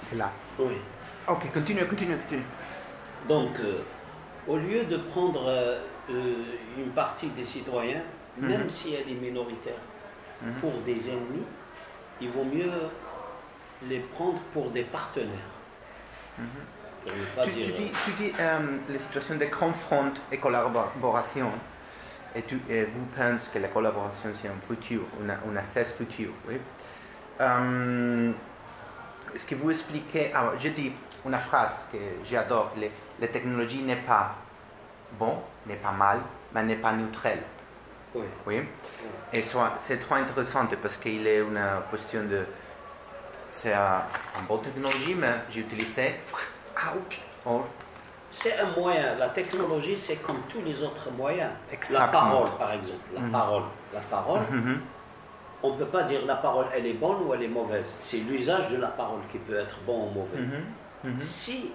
est là. Oui. Ok, continue. Donc, au lieu de prendre une partie des citoyens, même si elle est minoritaire, pour des ennemis, il vaut mieux les prendre pour des partenaires. Pour ne pas dire... Tu dis la situation de confront et collaboration, et vous pensez que la collaboration c'est un futur, un accès futur, oui. Est-ce que vous expliquez, alors je dis une phrase que j'adore, la technologie n'est pas bon, n'est pas mal, mais n'est pas neutrale. Oui. Oui. Et c'est trop intéressant parce qu'il est une question de... C'est une bonne technologie, mais j'ai utilisé... Ouch. C'est un moyen. La technologie, c'est comme tous les autres moyens. Exactement. La parole, par exemple. La parole, on ne peut pas dire la parole, elle est bonne ou elle est mauvaise. C'est l'usage de la parole qui peut être bon ou mauvais. Si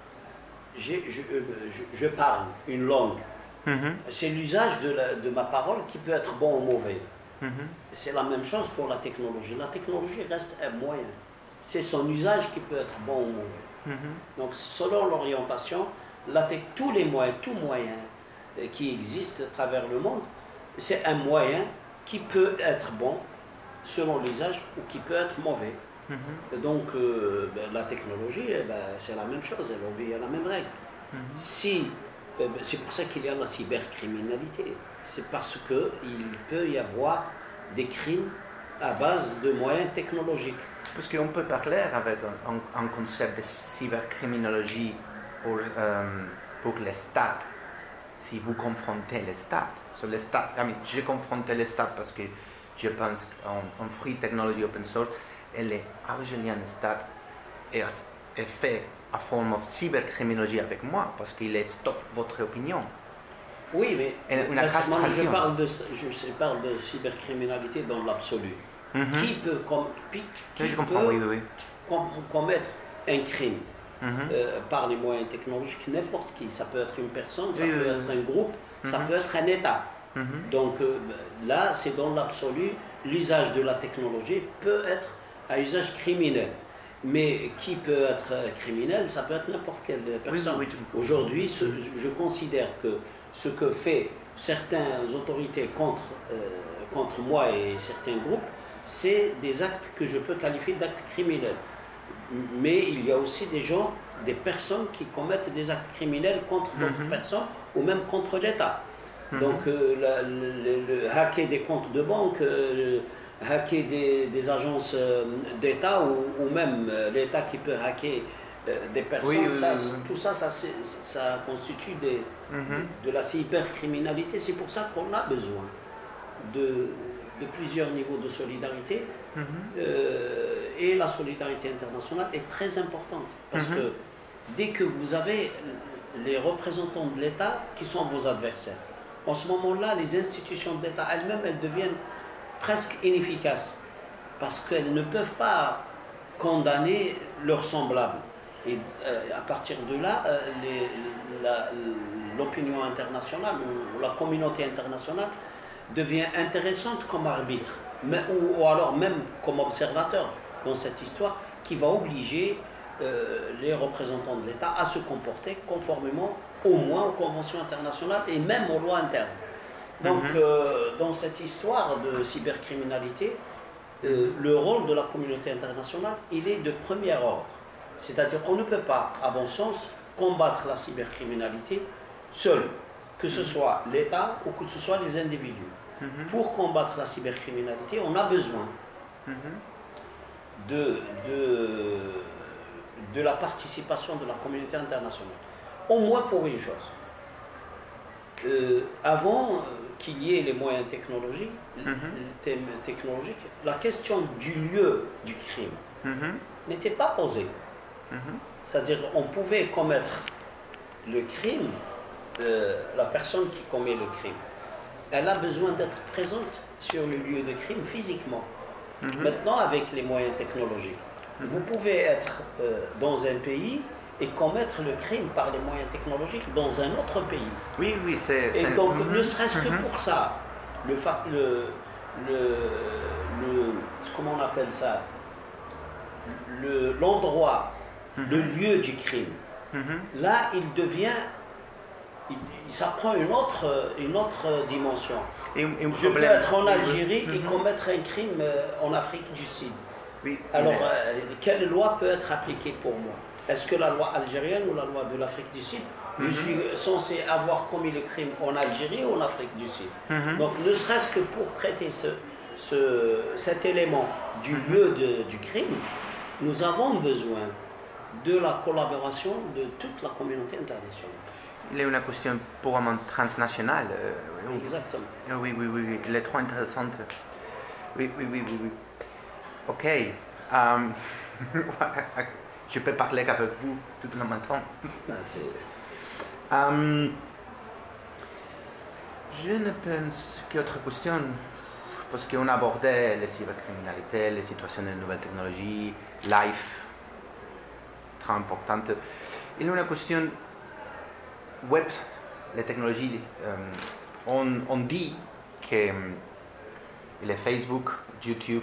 je parle une langue, c'est l'usage de ma parole qui peut être bon ou mauvais. C'est la même chose pour la technologie. La technologie reste un moyen. C'est son usage qui peut être bon ou mauvais. Donc, selon l'orientation, tous les moyens, tout moyen qui existe à travers le monde, c'est un moyen qui peut être bon selon l'usage ou qui peut être mauvais. Donc, la technologie, c'est la même chose, elle obéit à la même règle. C'est pour ça qu'il y a la cybercriminalité. C'est parce qu'il peut y avoir des crimes à base de moyens technologiques. Parce qu'on peut parler avec un concept de cybercriminologie pour l'État, si vous confrontez l'État. Sur l'État, j'ai confronté l'État parce que je pense qu'en free technology open source, elle est argentine État et fait une forme de cybercriminologie avec moi parce qu'il est stop votre opinion. Oui, mais une castration. Je parle de cybercriminalité dans l'absolu. Qui peut commettre un crime par les moyens technologiques? N'importe qui. Ça peut être une personne, ça peut être un groupe, ça peut être un État. Donc là, c'est dans l'absolu, l'usage de la technologie peut être à usage criminel. Mais qui peut être criminel, ça peut être n'importe quelle personne. Aujourd'hui, je considère que ce que fait certaines autorités contre moi et certains groupes, c'est des actes que je peux qualifier d'actes criminels. Mais il y a aussi des personnes qui commettent des actes criminels contre d'autres personnes ou même contre l'État. Donc le hacker des comptes de banque, hacker des agences d'État ou même l'État qui peut hacker des personnes, tout ça, ça constitue de la cybercriminalité. C'est pour ça qu'on a besoin de plusieurs niveaux de solidarité et la solidarité internationale est très importante parce que dès que vous avez les représentants de l'État qui sont vos adversaires, en ce moment-là, les institutions de l'État elles-mêmes, elles deviennent presque inefficaces parce qu'elles ne peuvent pas condamner leurs semblables. Et à partir de là, l'opinion internationale ou la communauté internationale devient intéressante comme arbitre, ou alors même comme observateur dans cette histoire qui va obliger les représentants de l'État à se comporter conformément au moins aux conventions internationales et même aux lois internes. Donc dans cette histoire de cybercriminalité, le rôle de la communauté internationale, il est de premier ordre. C'est-à-dire on ne peut pas, à mon sens, combattre la cybercriminalité seul, que ce soit l'État ou que ce soit les individus. Pour combattre la cybercriminalité, on a besoin de la participation de la communauté internationale. Au moins pour une chose. Avant qu'il y ait les moyens technologiques, la question du lieu du crime n'était pas posée. C'est-à-dire on pouvait commettre le crime, la personne qui commet le crime, elle a besoin d'être présente sur le lieu de crime physiquement. Maintenant, avec les moyens technologiques, vous pouvez être dans un pays et commettre le crime par les moyens technologiques dans un autre pays. Oui, c'est... Et donc, ne serait-ce que pour ça, comment on appelle ça? l'endroit, le lieu du crime, là, il devient, ça prend une autre dimension. Je peux être en Algérie et commettre un crime en Afrique du Sud. Oui. Alors, quelle loi peut être appliquée pour moi? Est-ce que la loi algérienne ou la loi de l'Afrique du Sud? Je suis censé avoir commis le crime en Algérie ou en Afrique du Sud. Donc, ne serait-ce que pour traiter cet élément du lieu du crime, nous avons besoin de la collaboration de toute la communauté internationale. Il est une question purement transnationale. Exactement. Oui, elle est trop intéressante. Oui. Ok. Je peux parler avec vous tout le matin. Je ne pense qu'autre question, parce qu'on abordait les cybercriminalités, les situations de nouvelles technologies, life, très importante. Il y a une question web, les technologies. On dit que les Facebook, YouTube,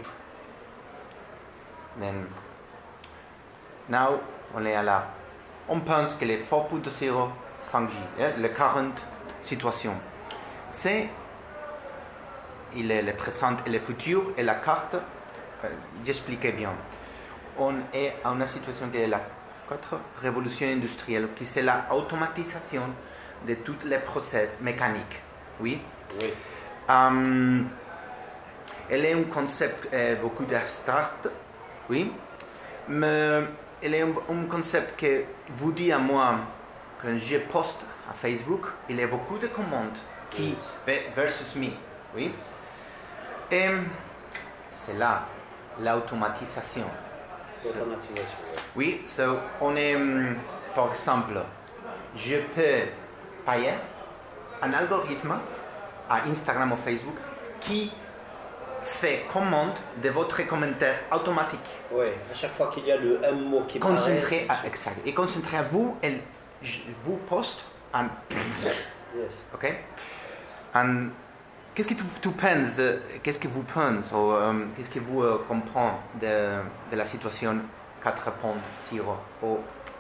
now on est à la. On pense que les 4.0, 5G, la current situation, c'est il est le présent et le futur et la carte. J'expliquais bien. On est à une situation qui est la 4 révolution industrielle, qui c'est la automatisation de tous les process mécaniques. Oui. Elle est un concept beaucoup d'abstract. Oui. Mais elle est un concept que vous dit à moi, quand je poste à Facebook, il y a beaucoup de commandes qui versus me. Oui. Et c'est là l'automatisation. Oui, so on est, par exemple, je peux payer un algorithme à Instagram ou Facebook qui fait commande de votre commentaire automatique. Oui, à chaque fois qu'il y a un mot qui concentré paraît. Exact. Et concentré à vous, vous poste un. Yes. Ok. Qu'est-ce que tu penses qu'est-ce que vous pensez ou qu'est-ce que vous comprenez de la situation 4.0 ou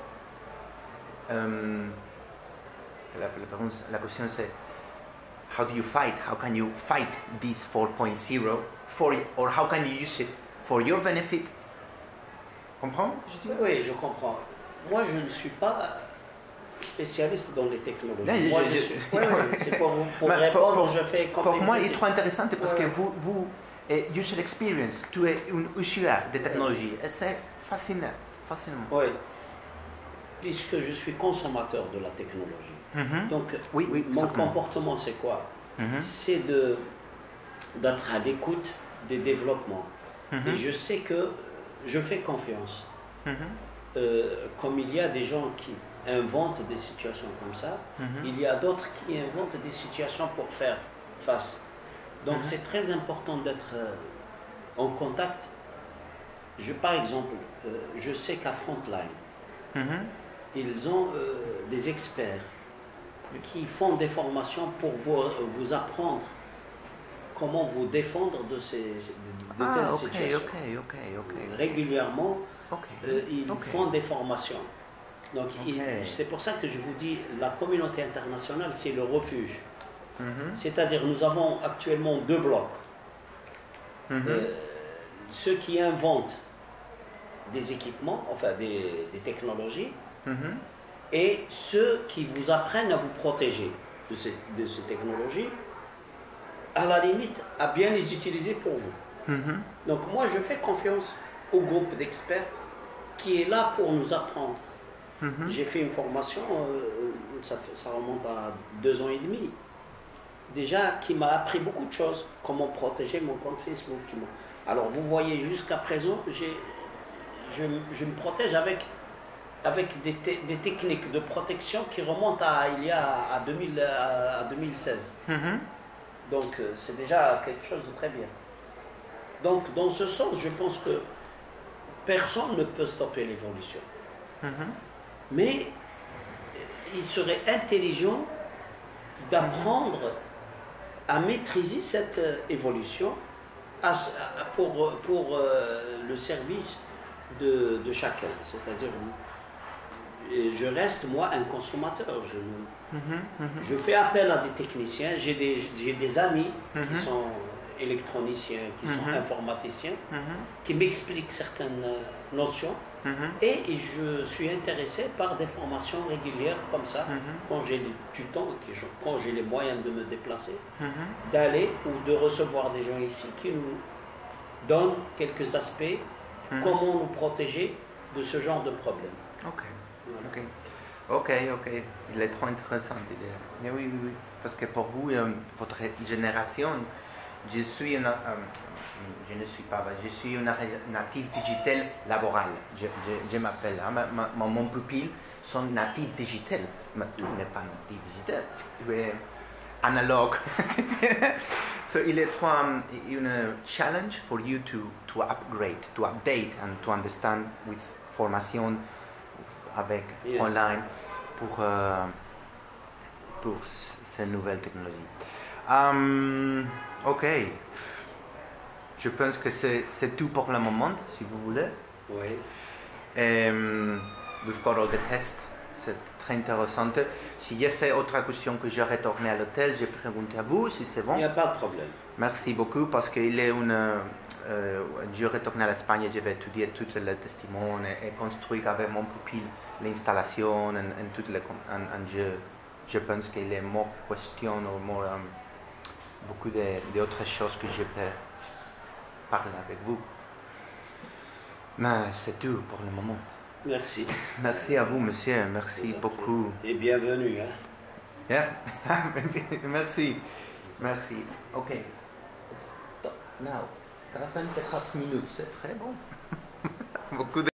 la question c'est how do you fight? How can you fight this 4.0 or how can you use it for your benefit? Comprends? Oui, je comprends. Moi, je ne suis pas spécialiste dans les technologies. Non, moi, c'est pour répondre, je fais comme pour moi, il est trop intéressant parce que vous user experience, tu es un usuaire de technologie et c'est fascinant. Oui, puisque je suis consommateur de la technologie. Donc, mon comportement, c'est quoi? C'est d'être à l'écoute des développements. Et je sais que je fais confiance. Comme il y a des gens qui inventent des situations comme ça, il y a d'autres qui inventent des situations pour faire face. Donc c'est très important d'être en contact. Par exemple, je sais qu'à Frontline, ils ont des experts qui font des formations pour vous apprendre comment vous défendre de telles situations. Régulièrement, ils font des formations. Donc, c'est pour ça que je vous dis, la communauté internationale, c'est le refuge. C'est-à-dire, nous avons actuellement 2 blocs. Ceux qui inventent des équipements, enfin des technologies, et ceux qui vous apprennent à vous protéger de ces technologies, à la limite, à bien les utiliser pour vous. Donc, moi, je fais confiance au groupe d'experts qui est là pour nous apprendre. J'ai fait une formation, ça remonte à 2 ans et demi, déjà qui m'a appris beaucoup de choses, comment protéger mon compte Facebook. Alors vous voyez, jusqu'à présent, je me protège avec des techniques de protection qui remontent à 2016. Donc c'est déjà quelque chose de très bien. Donc dans ce sens, je pense que personne ne peut stopper l'évolution. Mais il serait intelligent d'apprendre à maîtriser cette évolution pour le service de chacun. C'est-à-dire, je reste moi un consommateur. Je fais appel à des techniciens. J'ai des amis qui sont électroniciens, qui sont informaticiens, qui m'expliquent certaines notions. Et je suis intéressé par des formations régulières comme ça, quand j'ai du temps, quand j'ai les moyens de me déplacer, d'aller ou de recevoir des gens ici qui nous donnent quelques aspects, comment nous protéger de ce genre de problème. Ok. Il est trop intéressant. Oui, oui, oui. Parce que pour vous, votre génération, je ne suis une native digitale laborale. Je m'appelle. Mon pupille sont natifs digitales. Mais tu n'es pas natif digital. Tu es analogue. So il est trop une challenge for you to upgrade, to update and to understand with formation avec online pour ces nouvelles technologies. Ok. Je pense que c'est tout pour le moment, si vous voulez. Oui. We've got all the tests. C'est très intéressant. Si j'ai fait autre question que je retourne à l'hôtel, je prégunte à vous si c'est bon. Il n'y a pas de problème. Merci beaucoup parce qu'il est je retourne à l'Espagne, je vais étudier tout le testimone et construire avec mon pupille l'installation je pense qu'il est more question ou beaucoup d'autres choses que je peux parler avec vous. Mais c'est tout pour le moment. Merci. Merci à vous, monsieur. Merci beaucoup. Et bienvenue. Yeah. Merci. Merci. Ok. Stop now. 44 minutes, c'est très bon. Beaucoup de